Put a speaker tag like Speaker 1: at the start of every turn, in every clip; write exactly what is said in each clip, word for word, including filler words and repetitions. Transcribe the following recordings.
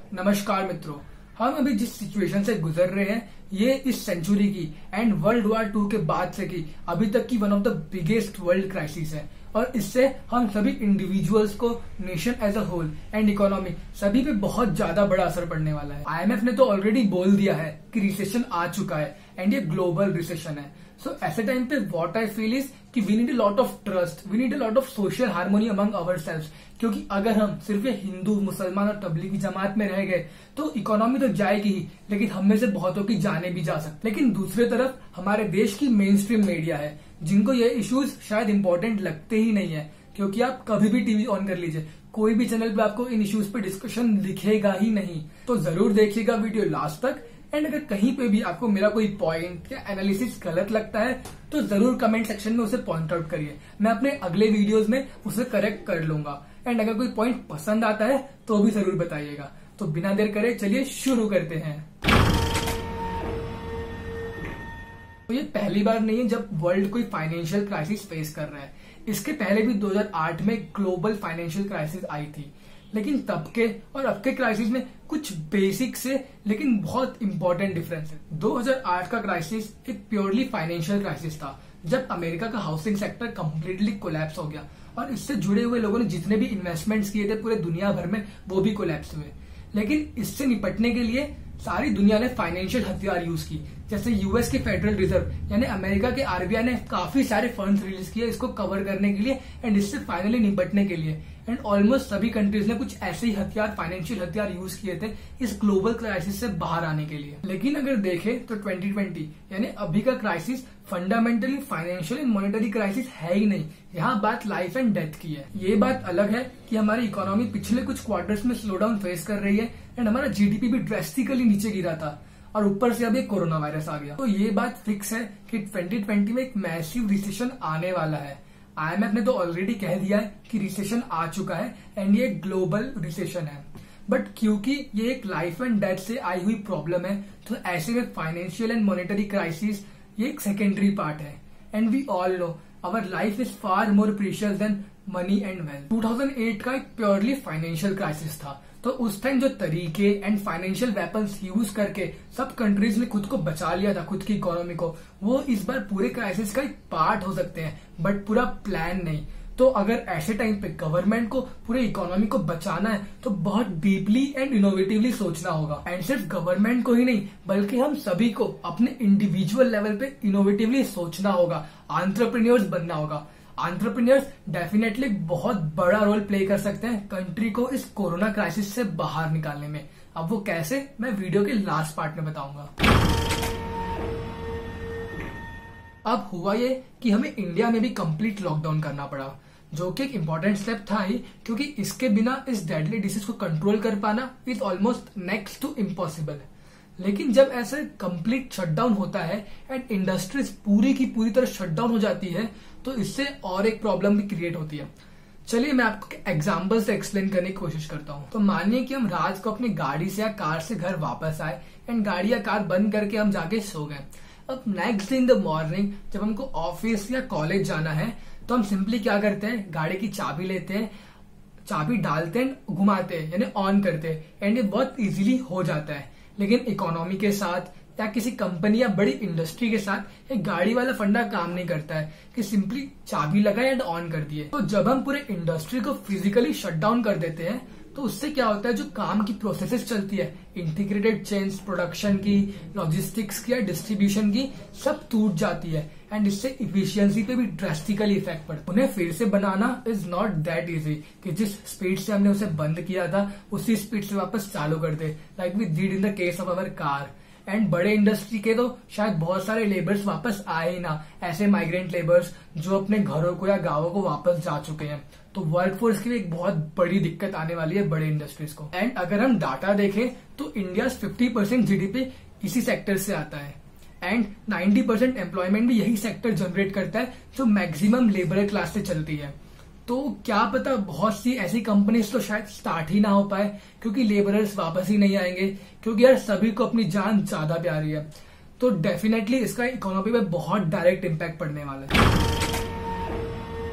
Speaker 1: नमस्कार मित्रों, हम अभी जिस सिचुएशन से गुजर रहे हैं ये इस सेंचुरी की एंड वर्ल्ड वॉर टू के बाद से की अभी तक की one of the biggest world crisis है और इससे हम सभी इंडिविजुअल्स को, nation as a whole and economy सभी पे बहुत ज्यादा बड़ा असर पड़ने वाला है। आईएमएफ ने तो ऑलरेडी बोल दिया है कि रिसेशन आ चुका है एंड ये ग्लोबल रिसेशन है। सो so, ऐसे टाइम पे व्हाट आई फील इज कि we need a lot of trust, we need a lot of social harmony among ourselves, क्योंकि अगर हम सिर्फ ये हिंदू, मुसलमान और तबलीगी जमात में रह गए तो इकोनॉमी तो जाएगी ही, लेकिन हम में से बहुतों की जाने भी जा सकती। लेकिन दूसरी तरफ हमारे देश की मेन स्ट्रीम मीडिया है जिनको ये इश्यूज शायद इंपॉर्टेंट लगते ही नहीं है, क्योंकि आप कभी भी टीवी ऑन कर लीजिए, कोई भी चैनल पे आपको इन इश्यूज पे डिस्कशन दिखेगा ही नहीं। तो जरूर देखिएगा वीडियो लास्ट तक एंड अगर कहीं पे भी आपको मेरा कोई पॉइंट या एनालिसिस गलत लगता है तो जरूर कमेंट सेक्शन में उसे पॉइंट आउट करिए, मैं अपने अगले वीडियोस में उसे करेक्ट कर लूंगा। एंड अगर कोई पॉइंट पसंद आता है तो भी जरूर बताइएगा। तो बिना देर करे चलिए शुरू करते हैं। तो ये पहली बार नहीं है जब वर्ल्ड कोई फाइनेंशियल क्राइसिस फेस कर रहा है। इसके पहले भी दो हज़ार आठ में ग्लोबल फाइनेंशियल क्राइसिस आई थी, लेकिन तब के और अब के क्राइसिस में कुछ बेसिक से लेकिन बहुत इंपॉर्टेंट डिफरेंस है। दो हज़ार आठ का क्राइसिस एक प्योरली फाइनेंशियल क्राइसिस था, जब अमेरिका का हाउसिंग सेक्टर कंप्लीटली कोलैप्स हो गया और इससे जुड़े हुए लोगों ने जितने भी इन्वेस्टमेंट्स किए थे पूरे दुनिया भर में वो भी कोलैप्स हुए। लेकिन इससे निपटने के लिए सारी दुनिया ने फाइनेंशियल हथियार यूज की, जैसे यूएस के फेडरल रिजर्व यानी अमेरिका के आरबीआई ने काफी सारे फंड्स रिलीज किए इसको कवर करने के लिए एंड इससे फाइनली निपटने के लिए। एंड ऑलमोस्ट सभी कंट्रीज ने कुछ ऐसे ही हथियार, फाइनेंशियल हथियार यूज किए थे इस ग्लोबल क्राइसिस से बाहर आने के लिए। लेकिन अगर देखें तो ट्वेंटी ट्वेंटी यानी अभी का crisis fundamentally financial and monetary crisis है ही नहीं, यहाँ बात लाइफ एंड डेथ की है। ये बात अलग है कि हमारी इकोनॉमी पिछले कुछ क्वार्टर्स में स्लो डाउन फेस कर रही है एंड हमारा जीडीपी भी ड्रेस्टिकली नीचे गिरा था और ऊपर से अभी कोरोना वायरस आ गया। तो ये बात फिक्स है कि ट्वेंटी ट्वेंटी में एक मैसिव रिसेशन आने वाला है। आईएमएफ ने तो ऑलरेडी कह दिया है कि रिसेशन आ चुका है एंड ये ग्लोबल रिसेशन है। बट क्योंकि ये एक लाइफ एंड डेथ से आई हुई प्रॉब्लम है तो ऐसे में फाइनेंशियल एंड मॉनेटरी क्राइसिस ये एक सेकेंडरी पार्ट है। And we all know our life is far more precious than money and wealth. Two thousand eight का एक प्योरली फाइनेंशियल क्राइसिस था, तो उस टाइम जो तरीके एंड फाइनेंशियल वेपन्स यूज करके सब कंट्रीज ने खुद को बचा लिया था, खुद की इकोनॉमी को, वो इस बार पूरे क्राइसिस का एक पार्ट हो सकते हैं बट पूरा प्लान नहीं। तो अगर ऐसे टाइम पे गवर्नमेंट को पूरे इकोनॉमी को बचाना है तो बहुत डीपली एंड इनोवेटिवली सोचना होगा। एंड सिर्फ गवर्नमेंट को ही नहीं बल्कि हम सभी को अपने इंडिविजुअल लेवल पे इनोवेटिवली सोचना होगा, एंटरप्रेन्योर्स बनना होगा। एंटरप्रेन्योर्स डेफिनेटली बहुत बड़ा रोल प्ले कर सकते हैं कंट्री को इस कोरोना क्राइसिस से बाहर निकालने में। अब वो कैसे, मैं वीडियो के लास्ट पार्ट में बताऊंगा। अब हुआ ये कि हमें इंडिया में भी कंप्लीट लॉकडाउन करना पड़ा, जो कि एक इम्पोर्टेंट स्टेप था ही, क्योंकि इसके बिना इस डेडली डिसीज को कंट्रोल कर पाना is almost next to impossible. लेकिन जब ऐसे कंप्लीट शटडाउन होता है एंड इंडस्ट्रीज पूरी की पूरी तरह शटडाउन हो जाती है तो इससे और एक प्रॉब्लम भी क्रिएट होती है। चलिए मैं आपको एग्जांपल से एक्सप्लेन करने की कोशिश करता हूँ। तो मानिए कि हम रात को अपनी गाड़ी से या कार से घर वापस आए एंड गाड़ी या कार बंद करके हम जाके सो गए। अब next day in the morning जब हमको ऑफिस या कॉलेज जाना है तो हम सिंपली क्या करते हैं, गाड़ी की चाबी लेते हैं, चाबी डालते हैं, घुमाते हैं यानी ऑन करते हैं एंड ये बहुत इजीली हो जाता है। लेकिन इकोनॉमी के साथ या किसी कंपनी या बड़ी इंडस्ट्री के साथ एक गाड़ी वाला फंडा काम नहीं करता है कि सिंपली चाबी लगाए एंड ऑन कर दिए। तो जब हम पूरे इंडस्ट्री को फिजिकली शट डाउन कर देते हैं तो उससे क्या होता है, जो काम की प्रोसेसेस चलती है, इंटीग्रेटेड चेन्स, प्रोडक्शन की, लॉजिस्टिक्स की या डिस्ट्रीब्यूशन की, सब टूट जाती है एंड इससे इफिशियंसी पे भी ड्रास्टिकली इफेक्ट पड़ता है। उन्हें फिर से बनाना इज नॉट दैट इजी कि जिस स्पीड से हमने उसे बंद किया था उसी स्पीड से वापस चालू कर दे, like we did in the case of our car. And बड़े इंडस्ट्री के तो शायद बहुत सारे लेबर्स वापस आए ही ना, ऐसे माइग्रेंट लेबर्स जो अपने घरों को या गांवों को वापस जा चुके हैं। तो वर्कफोर्स की भी एक बहुत बड़ी दिक्कत आने वाली है बड़े इंडस्ट्रीज को। एंड अगर हम डाटा देखें तो इंडिया फिफ्टी परसेंट जीडीपी इसी सेक्टर से आता है एंड नाइन्टी परसेंट एम्प्लॉयमेंट भी यही सेक्टर जनरेट करता है जो मैक्सिमम लेबर क्लास से चलती है। तो क्या पता बहुत सी ऐसी कंपनीज तो शायद स्टार्ट ही ना हो पाए क्योंकि लेबरर्स वापस ही नहीं आएंगे, क्योंकि यार सभी को अपनी जान ज्यादा प्यारी है। तो डेफिनेटली इसका इकोनॉमी पे बहुत डायरेक्ट इम्पैक्ट पड़ने वाला है।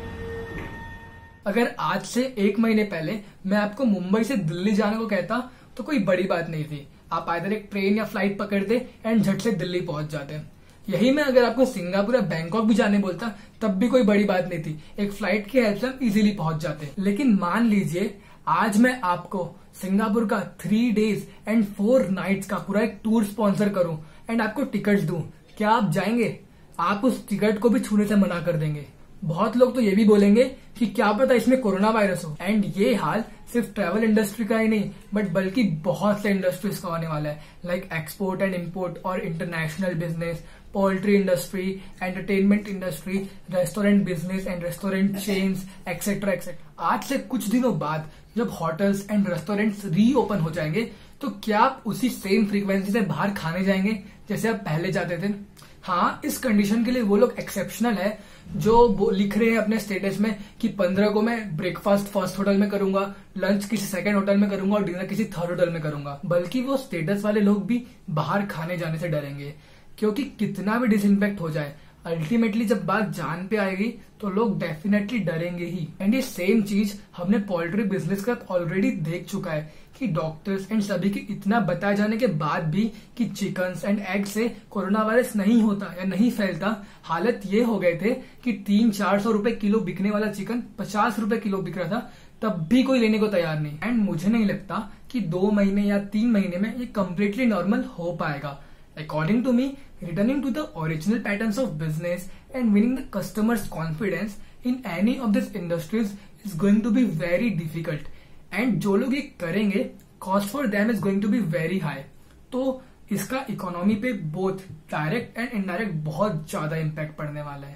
Speaker 1: अगर आज से एक महीने पहले मैं आपको मुंबई से दिल्ली जाने को कहता तो कोई बड़ी बात नहीं थी, आप आइदर एक ट्रेन या फ्लाइट पकड़ते एंड झट से दिल्ली पहुंच जाते। यही मैं अगर आपको सिंगापुर या बैंकॉक भी जाने बोलता तब भी कोई बड़ी बात नहीं थी, एक फ्लाइट की हेल्प से हम इजीली पहुंच जाते। लेकिन मान लीजिए आज मैं आपको सिंगापुर का three days and four nights का पूरा एक टूर स्पॉन्सर करूं एंड आपको टिकट्स दूं, क्या आप जाएंगे? आप उस टिकट को भी छूने से मना कर देंगे। बहुत लोग तो ये भी बोलेंगे कि क्या पता इसमें कोरोना वायरस हो। एंड ये हाल सिर्फ ट्रैवल इंडस्ट्री का ही नहीं बट बल्कि बहुत से इंडस्ट्रीज का होने वाला है, लाइक एक्सपोर्ट एंड इम्पोर्ट और international business, poultry industry, entertainment industry, restaurant business and restaurant chains etcetera etcetera. आज से कुछ दिनों बाद जब होटल्स एंड रेस्टोरेंट्स रीओपन हो जाएंगे तो क्या आप उसी सेम फ्रीक्वेंसी से बाहर खाने जाएंगे जैसे आप पहले जाते थे? हाँ, इस कंडीशन के लिए वो लोग एक्सेप्शनल है जो लिख रहे हैं अपने स्टेटस में कि पंद्रह को मैं ब्रेकफास्ट फर्स्ट होटल में करूंगा, लंच किसी सेकंड होटल में करूंगा और डिनर किसी थर्ड होटल में करूंगा। बल्कि वो स्टेटस वाले लोग भी बाहर खाने जाने से डरेंगे, क्योंकि कितना भी डिसइंफेक्ट हो जाए अल्टीमेटली जब बात जान पे आएगी तो लोग डेफिनेटली डरेंगे ही। एंड ये सेम चीज हमने पोल्ट्री बिजनेस का ऑलरेडी देख चुका है कि डॉक्टर्स एंड सभी के इतना बताए जाने के बाद भी कि चिकन्स एंड एग से कोरोना वायरस नहीं होता या नहीं फैलता, हालत ये हो गए थे कि तीन चार सौ रुपए किलो बिकने वाला चिकन पचास रुपए किलो बिक रहा था, तब भी कोई लेने को तैयार नहीं। एंड मुझे नहीं लगता कि दो महीने या तीन महीने में ये कम्प्लीटली नॉर्मल हो पाएगा। According to me, returning to the original patterns of business and winning the customers' confidence in any of these industries is going to be very difficult. And जो लोग ये करेंगे, cost for them is going to be very high. तो इसका economy पे both direct and indirect बहुत ज्यादा impact पड़ने वाला है।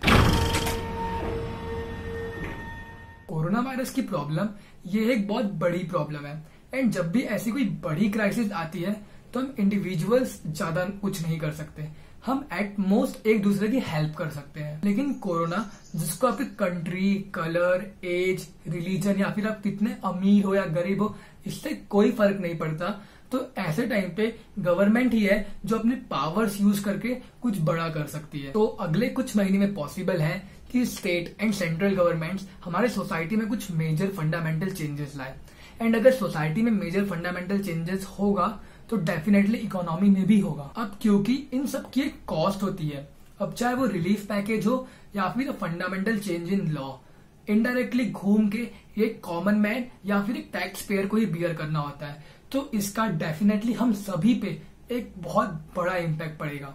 Speaker 1: कोरोना वायरस की प्रॉब्लम ये एक बहुत बड़ी प्रॉब्लम है एंड जब भी ऐसी कोई बड़ी क्राइसिस आती है तो हम इंडिविजुअल्स ज्यादा कुछ नहीं कर सकते, हम एट मोस्ट एक दूसरे की हेल्प कर सकते हैं। लेकिन कोरोना जिसको आपकी कंट्री, कलर, एज, रिलीजन या फिर आप कितने अमीर हो या गरीब हो इससे कोई फर्क नहीं पड़ता, तो ऐसे टाइम पे गवर्नमेंट ही है जो अपने पावर्स यूज करके कुछ बड़ा कर सकती है। तो अगले कुछ महीने में पॉसिबल है कि स्टेट एंड सेंट्रल गवर्नमेंट्स हमारे सोसाइटी में कुछ मेजर फंडामेंटल चेंजेस लाए। एंड अगर सोसाइटी में मेजर फंडामेंटल चेंजेस होगा तो डेफिनेटली इकोनॉमी में भी होगा। अब क्योंकि इन सब की एक कॉस्ट होती है, अब चाहे वो रिलीफ पैकेज हो या फिर fundamental change in law, indirectly घूम के एक कॉमन मैन या फिर एक टैक्स पेयर को ही बियर करना होता है, तो इसका डेफिनेटली हम सभी पे एक बहुत बड़ा इम्पैक्ट पड़ेगा।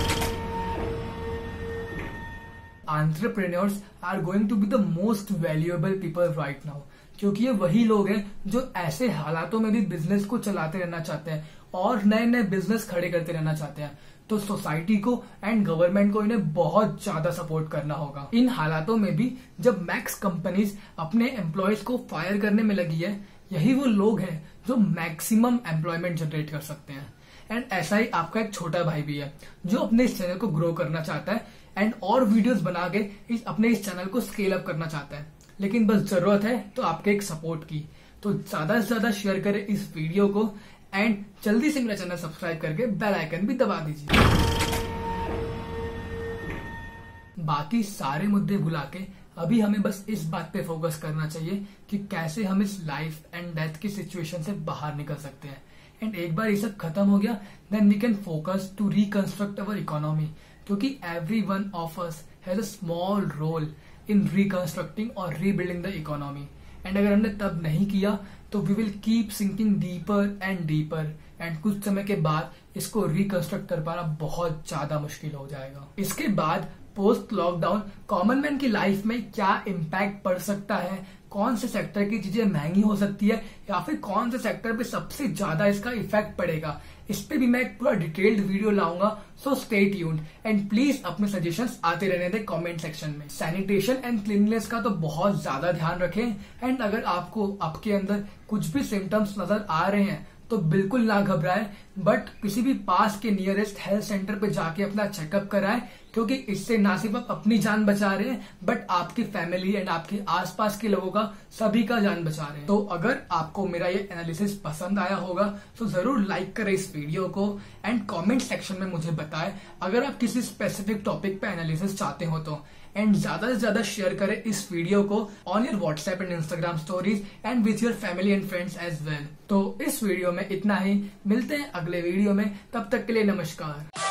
Speaker 1: Entrepreneurs are going to be the most valuable people right now, क्योंकि ये वही लोग हैं जो ऐसे हालातों में भी बिजनेस को चलाते रहना चाहते हैं और नए नए बिजनेस खड़े करते रहना चाहते हैं। तो सोसाइटी को एंड गवर्नमेंट को इन्हें बहुत ज्यादा सपोर्ट करना होगा। इन हालातों में भी जब मैक्स कंपनीज अपने एम्प्लॉयज को फायर करने में लगी है, यही वो लोग हैं जो मैक्सिमम एम्प्लॉयमेंट जनरेट कर सकते हैं। एंड ऐसा ही आपका एक छोटा भाई भी है जो अपने इस चैनल को ग्रो करना चाहता है एंड और वीडियोस बना के इस अपने इस चैनल को स्केल अप करना चाहता है, लेकिन बस जरूरत है तो आपके एक सपोर्ट की। तो ज्यादा से ज्यादा शेयर करें इस वीडियो को एंड जल्दी से मेरा चैनल सब्सक्राइब करके बेल आइकन भी दबा दीजिए। बाकी सारे मुद्दे भुला के अभी हमें बस इस बात पे फोकस करना चाहिए कि कैसे हम इस लाइफ एंड डेथ की सिचुएशन से बाहर निकल सकते हैं। एंड एक बार ये सब खत्म हो गया then we can focus to reconstruct our economy, क्योंकि every one of us has a small role in reconstructing और रीबिल्डिंग द इकोनॉमी। एंड अगर हमने तब नहीं किया तो we will keep sinking deeper and deeper and कुछ समय के बाद इसको रिकंस्ट्रक्ट कर पाना बहुत ज्यादा मुश्किल हो जाएगा। इसके बाद पोस्ट लॉकडाउन कॉमन मैन की लाइफ में क्या इम्पैक्ट पड़ सकता है, कौन से सेक्टर की चीजें महंगी हो सकती है या फिर कौन से सेक्टर पे सबसे ज्यादा इसका इफेक्ट पड़ेगा, इस पे भी मैं एक पूरा डिटेल्ड वीडियो लाऊंगा। So stay tuned and please अपने सजेशंस आते रहने दें कमेंट सेक्शन में। सैनिटेशन एंड क्लीनलीनेस का तो बहुत ज्यादा ध्यान रखें एंड अगर आपको आपके अंदर कुछ भी सिम्टम्स नजर आ रहे हैं तो बिल्कुल ना घबराएं, बट किसी भी पास के नियरेस्ट हेल्थ सेंटर पे जाके अपना चेकअप कराएं क्योंकि इससे ना सिर्फ आप अपनी जान बचा रहे हैं बट आपकी फैमिली एंड आपके आसपास के लोगों का सभी का जान बचा रहे हैं। तो अगर आपको मेरा ये एनालिसिस पसंद आया होगा तो जरूर लाइक करें इस वीडियो को एंड कमेंट सेक्शन में मुझे बताएं अगर आप किसी स्पेसिफिक टॉपिक पे एनालिसिस चाहते हो तो। एंड ज्यादा से ज्यादा शेयर करें इस वीडियो को on your WhatsApp and Instagram stories and with your family and friends as well. तो इस वीडियो में इतना ही, मिलते हैं अगले वीडियो में, तब तक के लिए नमस्कार।